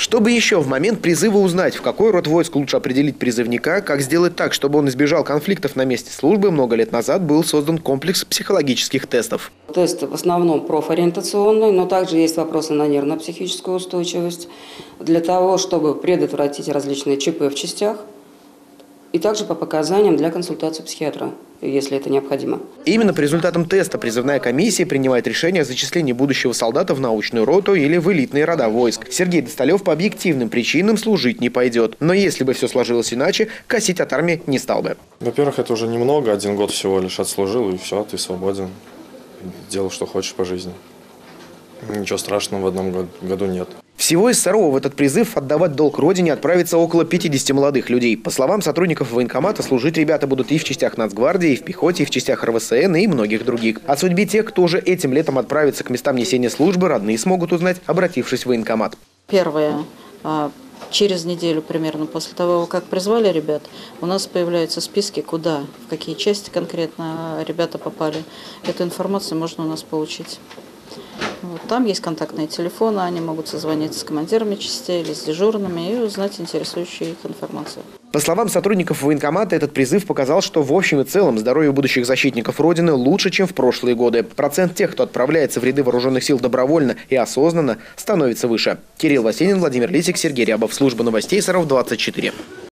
Чтобы еще в момент призыва узнать, в какой род войск лучше определить призывника, как сделать так, чтобы он избежал конфликтов на месте службы, много лет назад был создан комплекс психологических тестов. Тест в основном профориентационный, но также есть вопросы на нервно-психическую устойчивость, для того, чтобы предотвратить различные ЧП в частях, и также по показаниям для консультации психиатра, если это необходимо. Именно по результатам теста призывная комиссия принимает решение о зачислении будущего солдата в научную роту или в элитные рода войск. Сергей Досталев по объективным причинам служить не пойдет. Но если бы все сложилось иначе, косить от армии не стал бы. Во-первых, это уже немного, 1 год всего лишь отслужил, и все, ты свободен. Делай, что хочешь по жизни. Ничего страшного в одном году нет. Всего из Сарова в этот призыв отдавать долг родине отправится около 50 молодых людей. По словам сотрудников военкомата, служить ребята будут и в частях Нацгвардии, и в пехоте, и в частях РВСН, и многих других. О судьбе тех, кто уже этим летом отправится к местам несения службы, родные смогут узнать, обратившись в военкомат. Первое. Через неделю примерно после того, как призвали ребят, у нас появляются списки, куда, в какие части конкретно ребята попали. Эту информацию можно у нас получить. Вот, там есть контактные телефоны, они могут созвониться с командирами частей или с дежурными и узнать интересующую их информацию. По словам сотрудников военкомата, этот призыв показал, что в общем и целом здоровье будущих защитников Родины лучше, чем в прошлые годы. Процент тех, кто отправляется в ряды вооруженных сил добровольно и осознанно, становится выше. Кирилл Васенин, Владимир Лисик, Сергей Рябов. Служба новостей Саров 24.